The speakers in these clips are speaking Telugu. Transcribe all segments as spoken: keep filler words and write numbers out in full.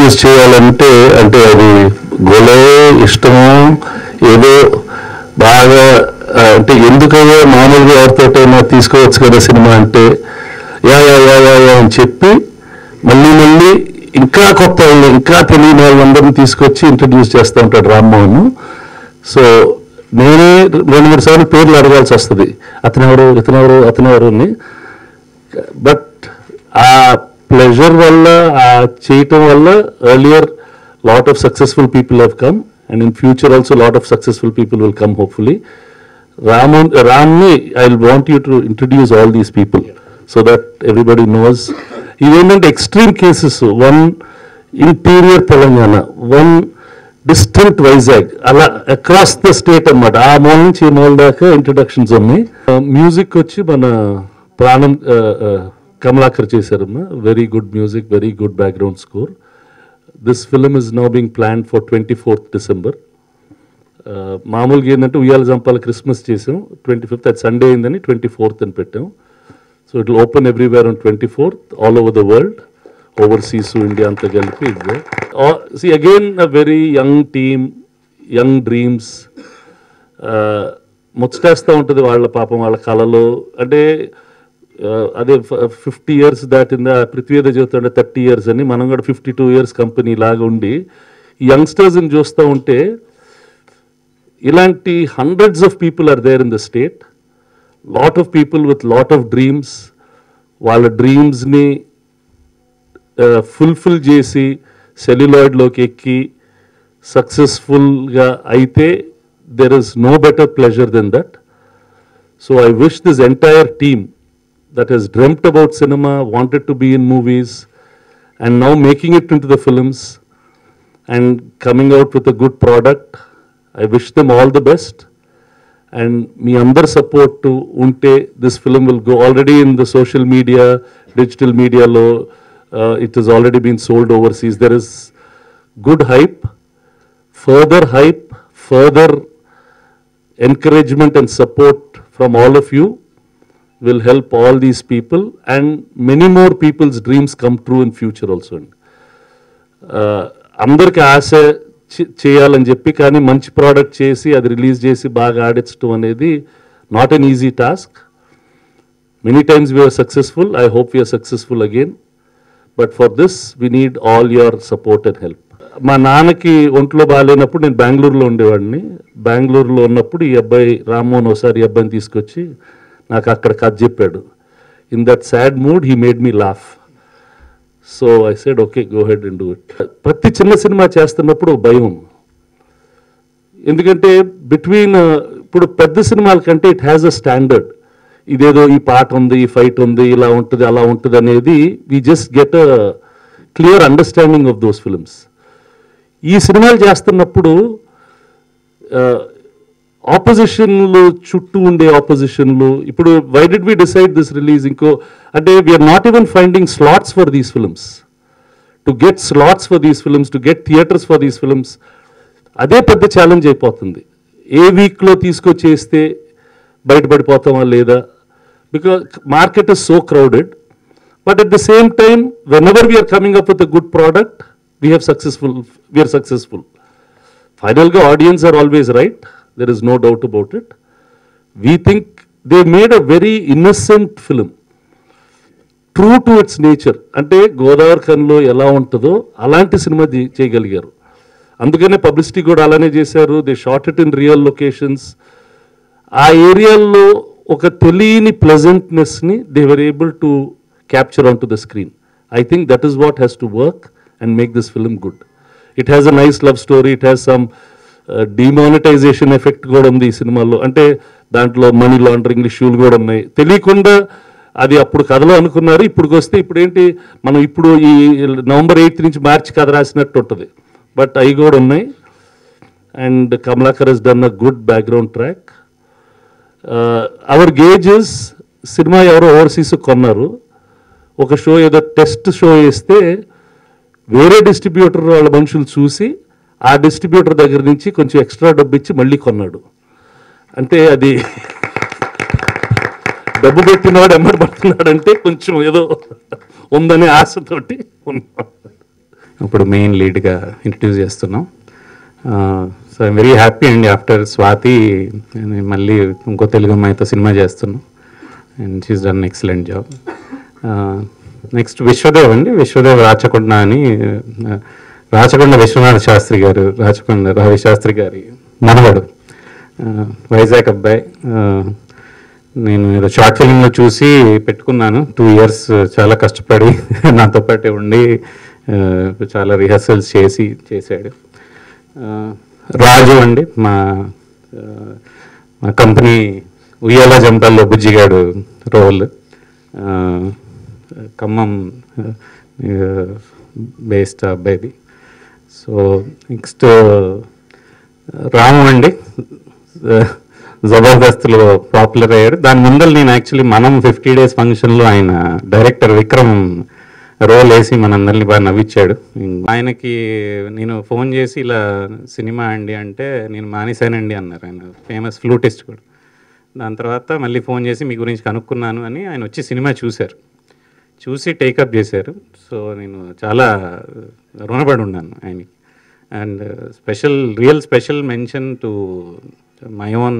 ఇంట్రడ్యూస్ చేయాలంటే అంటే అది గొలే ఇష్టమో ఏదో బాగా అంటే ఎందుకయ్యా మామూలుగా ఎవరితోటైనా తీసుకోవచ్చు కదా సినిమా అంటే yeah yeah yeah yeah yeah అని చెప్పి మళ్ళీ మళ్ళీ ఇంకా కొత్త వాళ్ళు ఇంకా తెలియని వాళ్ళందరినీ తీసుకొచ్చి ఇంట్రడ్యూస్ చేస్తూ ఉంటాడు రామ్మోహన్. సో నేనే రెండు మూడు సార్లు పేర్లు అడగాల్సి వస్తుంది, అతనెవరు ఇతనెవరు అతనెవరు అని. బట్ ఆ ప్లెజర్ వల్ల ఆ చేయటం వల్ల earlier lot of successful people have come and in future also lot of successful people will come hopefully. Raman రామ్ని I will want you to introduce all these people so that everybody knows. ఇవేంటంటే extreme cases, one interior Telangana, one distant Vizag, అలా అక్రాస్ ద స్టేట్ అనమాట. ఆ మూల నుంచి ఈ మూల దాకా ఇంట్రడక్షన్స్ ఉన్నాయి. మ్యూజిక్ వచ్చి మన ప్రాణం కమలాకర్ చేశారమ్మా. Very good music, very good background score. This film is now being plan for twenty fourth December. మామూలుగా ఏంటంటే ఉయ్యాల జంపాల క్రిస్మస్ చేసాం, ట్వంటీ ఫిఫ్త్ అది సండే అయిందని ట్వంటీ ఫోర్త్ అని పెట్టాం. So it will open everywhere on twenty fourth all over the world, overseas India అంతా కలిపి. See again a very young team, young dreams. ముచ్చటేస్తూ ఉంటుంది వాళ్ళ పాపం వాళ్ళ కళలో. అంటే అదే ఫిఫ్టీ ఇయర్స్ దాటిందా పృథ్వీద చెబుతుండే థర్టీ ఇయర్స్ అని, మనం కూడా ఫిఫ్టీ టూ ఇయర్స్ కంపెనీ లాగా ఉండి ఈ యంగ్స్టర్స్ని చూస్తూ ఉంటే ఇలాంటి hundreds of people are there in the state. Lot of people with lot of dreams. వాళ్ళ డ్రీమ్స్ని ఫుల్ఫిల్ చేసి సెల్యులాయిడ్లోకి ఎక్కి సక్సెస్ఫుల్గా అయితే there is no better pleasure than that. So I wish this entire team that has dreamt about cinema, wanted to be in movies, and now making it into the films and coming out with a good product. I wish them all the best. And me under support to unte this film will go already in the social media, digital media lo. Uh, it has already been sold overseas. There is good hype, further hype, further encouragement and support from all of you will help all these people and many more people's dreams come true in future also. అందరికి ఆశ చేయాలని చెప్పి కానీ మంచి ప్రోడక్ట్ చేసి అది రిలీజ్ చేసి బాగా ఆడించడం అనేది not an easy task. Many times we are successful. I hope we are successful again. But for this we need all your support and help. మా నాన్నకి ఒంట్లో బాగాలేనప్పుడు నేను బెంగళూరులో ఉండేవాడిని. బెంగళూరులో ఉన్నప్పుడు ఈ అబ్బాయి రామ్మోహన్ ఒకసారి ఈ అబ్బాయిని తీసుకొచ్చి నాకు అక్కడ కథ చెప్పాడు. In that sad mood he made me laugh. So I said okay go ahead and do it. ప్రతి చిన్న సినిమా చేస్తున్నప్పుడు భయం, ఎందుకంటే బిట్వీన్ ఇప్పుడు పెద్ద సినిమాల కంటే ఇట్ హ్యాస్ అ స్టాండర్డ్. ఇదేదో ఈ పాట ఉంది, ఈ ఫైట్ ఉంది, ఇలా ఉంటుంది అలా ఉంటుంది అనేది we just get a clear understanding of those films. ఈ సినిమాలు చేస్తున్నప్పుడు ఆపోజిషన్లు చుట్టూ ఉండే ఆపోజిషన్లు, ఇప్పుడు why did we decide this release ఇంకో అంటే we are not even finding slots for these films. To get slots for these films, to get theatres for these films, అదే పెద్ద ఛాలెంజ్ అయిపోతుంది. ఏ వీక్లో తీసుకొచ్చేస్తే బయటపడిపోతామా లేదా, because market is so crowded. But at the same time when ever we are coming up with a good product we have successful we are successful. ఫైనల్గా audience are always right. There is no doubt about it. We think they made a very innocent film, true to its nature. అంటే గోదావరి ఖన్లో ఎలా ఉంటుందో అలాంటి సినిమా చేయగలిగారు. అందుకనే పబ్లిసిటీ కూడా అలానే చేశారు. They shot it in real locations. ఆ ఏరియాల్లో ఒక తెలియని ప్లెజెంట్నెస్ని they were able to capture on to the screen. I think that is what has to work and make this film good. It has a nice love story. It has some demonetisation effect కూడా ఉంది ఈ సినిమాలో. అంటే దాంట్లో మనీ లాండరింగ్ ఇష్యూలు కూడా ఉన్నాయి. తెలియకుండా అది అప్పుడు కథలో అనుకున్నారు, ఇప్పుడుకి వస్తే ఇప్పుడు ఏంటి మనం ఇప్పుడు ఈ నవంబర్ ఎయిత్ నుంచి మార్చి కథ రాసినట్టు ఉంటుంది. బట్ అవి కూడా ఉన్నాయి. And Kamalakar he's done a good background track. అవర్ గేజెస్ సినిమా ఎవరో ఓవర్సీస్ కొన్నారు. ఒక షో ఏదో టెస్ట్ షో వేస్తే వేరే డిస్ట్రిబ్యూటర్ వాళ్ళ మనుషులు చూసి ఆ డిస్ట్రిబ్యూటర్ దగ్గర నుంచి కొంచెం ఎక్స్ట్రా డబ్బు ఇచ్చి మళ్ళీ కొన్నాడు. అంటే అది డబ్బు పెట్టినవాడు ఎమ్మడి పడుతున్నాడంటే కొంచెం ఏదో ఉందనే ఆశతోటి ఉన్నాడు. ఇప్పుడు మెయిన్ లీడ్గా ఇంట్రడ్యూస్ చేస్తున్నాం. సో ఐమ్ వెరీ హ్యాపీ అండి. ఆఫ్టర్ స్వాతి మళ్ళీ ఇంకో తెలుగు అమ్మాయితో సినిమా చేస్తున్నాం and she's done excellent job. Next Vishwadev అండి, విశ్వదేవ్ రాచకొండ అని, రాచకొండ విశ్వనాథ శాస్త్రి గారు, రాచకొండ రవి శాస్త్రి గారి మనవడు, వైజాగ్ అబ్బాయి. నేను ఏదో షార్ట్ ఫిలింలో చూసి పెట్టుకున్నాను. టూ ఇయర్స్ చాలా కష్టపడి నాతో పాటే ఉండి చాలా రిహర్సల్స్ చేసి చేశాడు. రాజు అండి, మా మా కంపెనీ ఉయ్యాల జంపాల్లో బుజ్జిగాడు రోల్, ఖమ్మం బేస్డ్ అబ్బాయిది. సో నెక్స్ట్ రాము అండి, జబర్దస్త్లో పాపులర్ అయ్యాడు. దాని ముందర నేను యాక్చువల్లీ మనం ఫిఫ్టీ డేస్ ఫంక్షన్లో ఆయన డైరెక్టర్ విక్రమ్ రోల్ వేసి మనందరినీ బాగా నవ్వించాడు. ఆయనకి నేను ఫోన్ చేసి ఇలా సినిమా అండి అంటే నేను మానేశానండి అన్నారు. ఆయన ఫేమస్ ఫ్లూటిస్ట్ కూడా. దాని తర్వాత మళ్ళీ ఫోన్ చేసి మీ గురించి కనుక్కున్నాను అని ఆయన వచ్చి సినిమా చూశారు, చూసి టేకప్ చేశారు. సో నేను చాలా రుణపడి ఉన్నాను ఆయనకి. And special real special mention to my own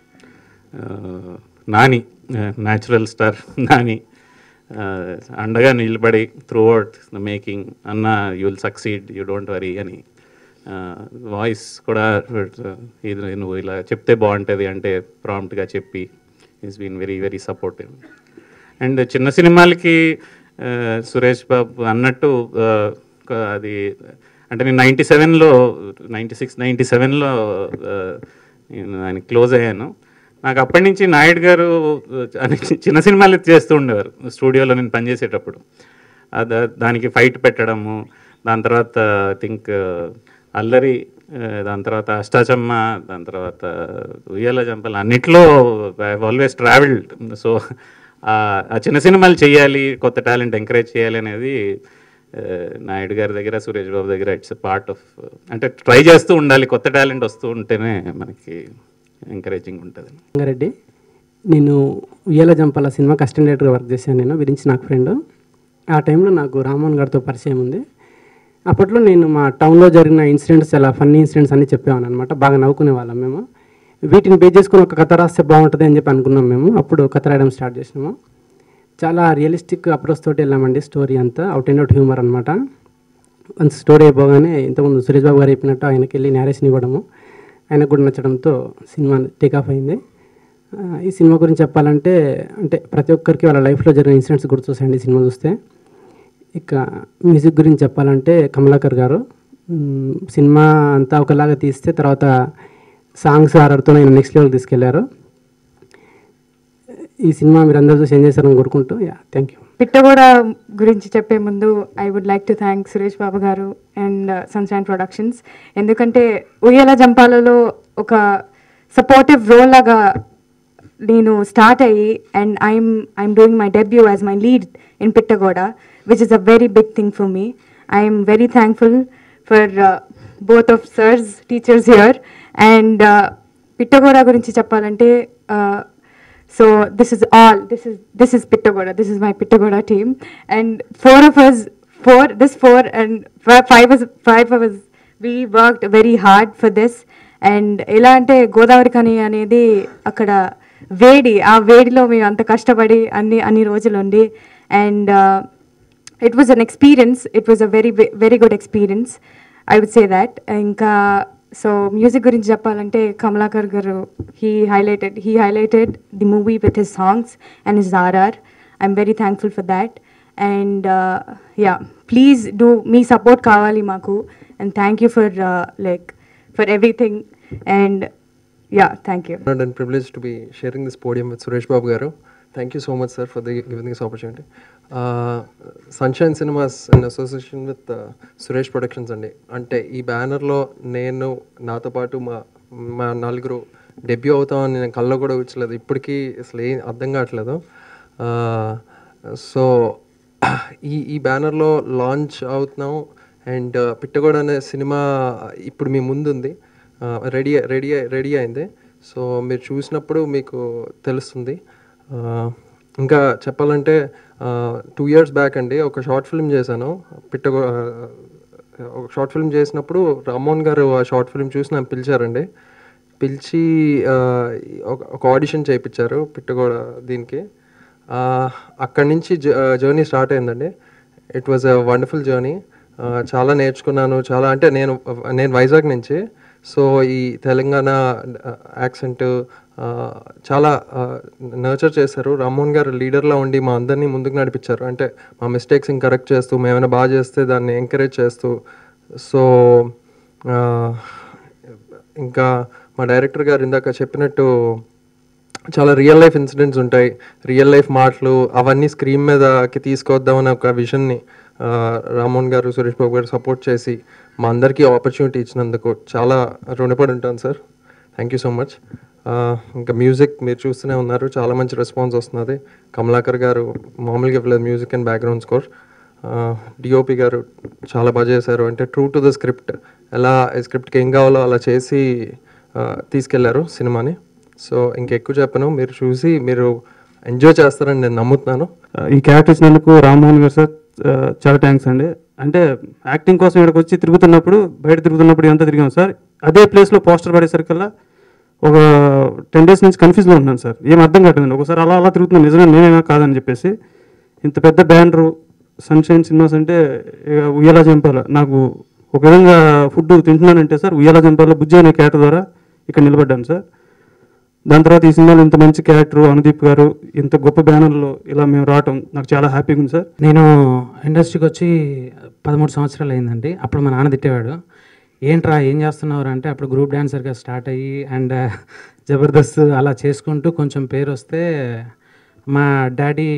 Nani, natural star Nani, అండగా నిలబడి త్రూ అవుట్ ద మేకింగ్, అన్న you will succeed, you don't worry అని. వాయిస్ కూడా ఇది నువ్వు ఇలా చెప్తే బాగుంటుంది అంటే ప్రాంప్ట్గా చెప్పి is been very very supportive. And చిన్న సినిమాలకి సురేష్ బాబు అన్నట్టు అది అంటే నేను నైంటీ సెవెన్లో నైంటీ సిక్స్ నైంటీ సెవెన్లో నేను ఆయన క్లోజ్ అయ్యాను. నాకు అప్పటి నుంచి నాయుడు గారు చిన్న సినిమాలు చేస్తూ ఉండేవారు స్టూడియోలో నేను పనిచేసేటప్పుడు. అది దానికి ఫైట్ పెట్టడము, దాని తర్వాత ఐ థింక్ అల్లరి, దాని తర్వాత అష్టాచమ్మ, దాని తర్వాత ఉయ్యాల జంపల్, అన్నిట్లో ఐ ఆల్వేస్ ట్రావెల్డ్. సో ఆ చిన్న సినిమాలు చేయాలి, కొత్త టాలెంట్ ఎంకరేజ్ చేయాలి అనేది నాయుడు గారి దగ్గర, సురేష్ బాబు దగ్గర ఇట్స్ పార్ట్ ఆఫ్, అంటే ట్రై చేస్తూ ఉండాలి, కొత్త టాలెంట్ వస్తూ ఉంటేనే మనకి ఎంకరేజింగ్ ఉంటుంది. రంగారెడ్డి, నేను ఉయ్యాల జంపాల సినిమాకి అసిస్టెంట్ డైరెక్టర్గా వర్క్ చేశాను. నేను విరించి నాకు ఫ్రెండ్. ఆ టైంలో నాకు రామ్మోహన్ గారితో పరిచయం ఉంది. అప్పట్లో నేను మా టౌన్లో జరిగిన ఇన్సిడెంట్స్, చాలా ఫన్నీ ఇన్సిడెంట్స్ అన్నీ చెప్పేవాను అనమాట. బాగా నవ్వుకునే వాళ్ళం మేము. వీటిని బేస్ చేసుకుని ఒక కథ రాస్తే బాగుంటుంది అని చెప్పి అనుకున్నాం మేము. అప్పుడు కథ రాయడం స్టార్ట్ చేసినాము. చాలా రియలిస్టిక్ అప్రోచ్ తోటి వెళ్ళామండి. స్టోరీ అంతా అవుట్ అండ్ అవుట్ హ్యూమర్ అనమాట. వన్స్ స్టోరీ అయిపోగానే ఇంతకుముందు సురేష్ బాబు గారు చెప్పినట్టు ఆయనకి వెళ్ళి నేరేషన్ ఇవ్వడము, ఆయనకు కూడా నచ్చడంతో సినిమా టేకాఫ్ అయింది. ఈ సినిమా గురించి చెప్పాలంటే, అంటే ప్రతి ఒక్కరికి వాళ్ళ లైఫ్లో జరిగిన ఇన్సిడెంట్స్ గుర్తొస్తాయండి ఈ సినిమా చూస్తే. ఇక మ్యూజిక్ గురించి చెప్పాలంటే కమలాకర్ గారు సినిమా అంతా ఒకలాగా తీస్తే తర్వాత సాంగ్స్ ఆర్డర్తో ఆయన నెక్స్ట్ లెవెల్ తీసుకెళ్లారు. ఈ సినిమా మీరు అందరూ చూసి ఏం చేశారని కోరుకుంటూ, యా థ్యాంక్ యూ. పిట్టగోడ గురించి చెప్పే ముందు I would like to thank Suresh Babu గారు అండ్ సన్షైన్ ప్రొడక్షన్స్. ఎందుకంటే ఉయ్యాల జంపాలలో ఒక సపోర్టివ్ రోల్ లాగా నేను స్టార్ట్ అయ్యి and I'm I'm doing my debut as my lead in Pittagoda, which is a very big thing for me. I am very thankful for uh, both of sirs, teachers here. And uh, Pittagoda gurinchi cheppalante, uh, so this is all, this is this is Pittagoda, this is my Pittagoda team. And four of us, four, this four and five of us, five of us, we worked very hard for this. And ela ante Godavari Kani anedi akkada vedi, aa vedilo మేము అంత కష్టపడి అన్ని అన్ని రోజులు ఉండి and uh, it was an experience. It was a very very good experience, I would say that. Inka so music gurinchi cheppalante Kamalakar garu, he highlighted he highlighted the movie with his songs and his R R. I'm very thankful for that. And uh, yeah, please do me support kavali maku, and thank you for uh, like for everything. And yeah, thank you. Honored and privileged to be sharing this podium with Suresh Babu garu. Thank you so much, sir, for the, giving this opportunity. Uh, Sunshine Cinemas in association with uh, Suresh Productions అండి. అంటే ఈ బ్యానర్లో నేను నాతో పాటు మా మా నలుగురు డెబ్యూ అవుతామని నేను కళ్ళలో కూడా వచ్చలేదు. ఇప్పటికీ అసలు ఏం అర్థం కావట్లేదు. సో ఈ ఈ బ్యానర్లో లాంచ్ అవుతున్నాం. అండ్ పిట్టగోడ అనే సినిమా ఇప్పుడు మీ ముందుంది, రెడీ రెడీ రెడీ అయింది. సో మీరు చూసినప్పుడు మీకు తెలుస్తుంది. ఇంకా చెప్పాలంటే టూ ఇయర్స్ బ్యాక్ అండి ఒక షార్ట్ ఫిల్మ్ చేశాను పిట్టగో ఒక షార్ట్ ఫిల్మ్ చేసినప్పుడు రామ్మోహన్ గారు ఆ షార్ట్ ఫిల్మ్ చూసి నన్ను పిలిచారండి. పిలిచి ఒక ఒక ఆడిషన్ చేయించారు పిట్టగోడ దీనికి. అక్కడి నుంచి జర్నీ స్టార్ట్ అయిందండి. It was a wonderful journey. చాలా నేర్చుకున్నాను. చాలా అంటే నేను నేను వైజాగ్ నుంచి, సో ఈ తెలంగాణ యాక్సెంట్ చాలా నర్చర్ చేశారు. రామ్మోహన్ గారు లీడర్లా ఉండి మా అందరినీ ముందుకు నడిపించారు. అంటే మా మిస్టేక్స్ని కరెక్ట్ చేస్తూ, మేమైనా బాగా చేస్తే దాన్ని ఎంకరేజ్ చేస్తూ. సో ఇంకా మా డైరెక్టర్ గారు ఇందాక చెప్పినట్టు చాలా రియల్ లైఫ్ ఇన్సిడెంట్స్ ఉంటాయి, రియల్ లైఫ్ మాటలు, అవన్నీ స్క్రీన్ మీదకి తీసుకొద్దామని ఒక విజన్ని రామ్మోహన్ గారు, సురేష్ బాబు గారు సపోర్ట్ చేసి మా అందరికీ ఆపర్చునిటీ ఇచ్చినందుకు చాలా రుణపడి ఉంటాను sir. Thank you so much. ఇంకా మ్యూజిక్ మీరు చూస్తూనే ఉన్నారు, చాలా మంచి రెస్పాన్స్ వస్తున్నది. కమలాకర్ గారు మామూలుగా ఇవ్వలేదు music and background score. DOP గారు చాలా బాగా చేశారు. అంటే ట్రూ టు ద స్క్రిప్ట్, ఎలా స్క్రిప్ట్కి ఏం కావాలో అలా చేసి తీసుకెళ్లారు సినిమాని. సో ఇంకెక్కువ చెప్పను, మీరు చూసి మీరు ఎంజాయ్ చేస్తారని నేను నమ్ముతున్నాను. ఈ క్యారెక్టర్ ఇచ్చినందుకు రామ్మోహన్ గారు సార్ చాలా థ్యాంక్స్ అండి. అంటే యాక్టింగ్ కోసం ఇక్కడికి వచ్చి తిరుగుతున్నప్పుడు, బయట తిరుగుతున్నప్పుడు ఎంత తిరిగాం సార్, అదే ప్లేస్లో పోస్టర్ పడేసరికల్లా ఒక టెన్ డేస్ నుంచి కన్ఫ్యూజ్లో ఉన్నాను సార్. ఏం అర్థం కావట్లేదండి. ఒకసారి అలా అలా తిరుగుతున్నాను, నిజమే నేనేనా కాదని చెప్పేసి. ఇంత పెద్ద బ్యానరు సన్షైన్ సినిమాస్ అంటే ఉయ్యాల జంపాల, నాకు ఒక విధంగా ఫుడ్ తింటున్నానంటే సార్ ఉయ్యాల జంపాల బుజ్జి అనే క్యారెక్టర్ ద్వారా ఇక్కడ నిలబడ్డాను సార్. దాని తర్వాత ఈ సినిమాలో ఇంత మంచి క్యారెక్టర్, అనుదీప్ గారు ఇంత గొప్ప బ్యానర్లో ఇలా మేము రావటం నాకు చాలా హ్యాపీగా ఉంది సార్. నేను ఇండస్ట్రీకి వచ్చి పదమూడు సంవత్సరాలు అయిందండి. అప్పుడు మా నాన్న తిట్టేవాడు, ఏంట్రా ఏం చేస్తున్నారు అంటే, అప్పుడు గ్రూప్ డ్యాన్సర్గా స్టార్ట్ అయ్యి అండ్ జబర్దస్త్ అలా చేసుకుంటూ కొంచెం పేరు వస్తే మా డాడీ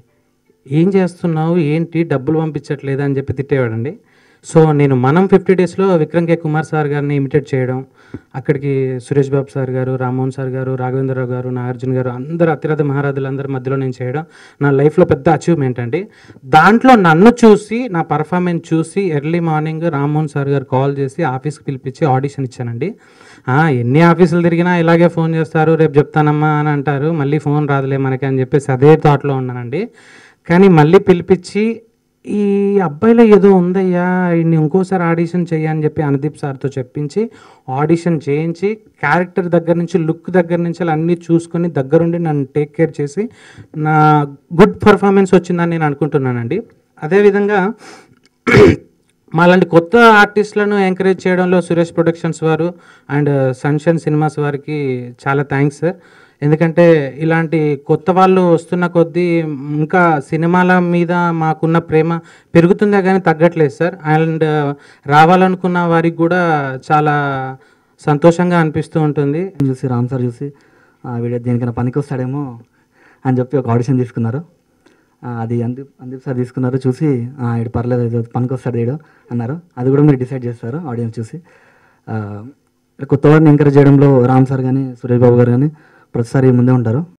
ఏం చేస్తున్నావు ఏంటి డబ్బులు పంపించట్లేదు అని చెప్పి తిట్టేవాడండి. సో నేను మనం ఫిఫ్టీ డేస్లో విక్రమ్ కే కుమార్ సార్ గారిని ఇమిటేట్ చేయడం, అక్కడికి సురేష్ బాబు సార్ గారు, రామ్మోహన్ సార్ గారు, రాఘవేంద్రరావు గారు, నాగార్జున గారు, అందరు అతిరథ మహారాజులందరి మధ్యలో నేను చేయడం నా లైఫ్లో పెద్ద అచీవ్మెంట్ అండి. దాంట్లో నన్ను చూసి, నా పర్ఫార్మెన్స్ చూసి ఎర్లీ మార్నింగ్ రామ్మోహన్ సార్ గారు కాల్ చేసి ఆఫీస్కి పిలిపించి ఆడిషన్ ఇచ్చానండి. ఎన్ని ఆఫీసులు తిరిగినా ఇలాగే ఫోన్ చేస్తారు, రేపు చెప్తానమ్మా అని అంటారు, మళ్ళీ ఫోన్ రాదులే మనకి అని చెప్పేసి అదే థాట్లో ఉన్నానండి. కానీ మళ్ళీ పిలిపించి ఈ అబ్బాయిలో ఏదో ఉందయ్యా, ఇన్ని ఇంకోసారి ఆడిషన్ చేయని చెప్పి అనుదీప్ సార్తో చెప్పించి ఆడిషన్ చేయించి క్యారెక్టర్ దగ్గర నుంచి, లుక్ దగ్గర నుంచి అన్నీ చూసుకొని దగ్గరుండి నన్ను టేక్ కేర్ చేసి నా గుడ్ పర్ఫార్మెన్స్ వచ్చిందని నేను అనుకుంటున్నానండి. అదేవిధంగా మాలాంటి కొత్త ఆర్టిస్టులను ఎంకరేజ్ చేయడంలో సురేష్ ప్రొడక్షన్స్ వారు అండ్ సన్షైన్ సినిమాస్ వారికి చాలా థ్యాంక్స్ సార్. ఎందుకంటే ఇలాంటి కొత్త వాళ్ళు వస్తున్న కొద్దీ ఇంకా సినిమాల మీద మాకున్న ప్రేమ పెరుగుతుందే కానీ తగ్గట్లేదు సార్. అండ్ రావాలనుకున్న వారికి కూడా చాలా సంతోషంగా అనిపిస్తూ ఉంటుంది. చూసి రామ్ సార్ చూసి వీడియో దేనికైనా పనికి వస్తాడేమో అని చెప్పి ఒక ఆడిషన్ తీసుకున్నారు. అది అందీప్ అందీప్ సార్ తీసుకున్నారు. చూసి ఇటు పర్లేదు పనికి వస్తాడు వీడు అన్నారు. అది కూడా మీరు డిసైడ్ చేస్తారు ఆడియన్స్ చూసి. కొత్త వారిని ఎంకరేజ్ చేయడంలో రామ్ సార్ కానీ సురేష్ బాబు గారు కానీ ప్రతిసారి ముందే ఉంటారు.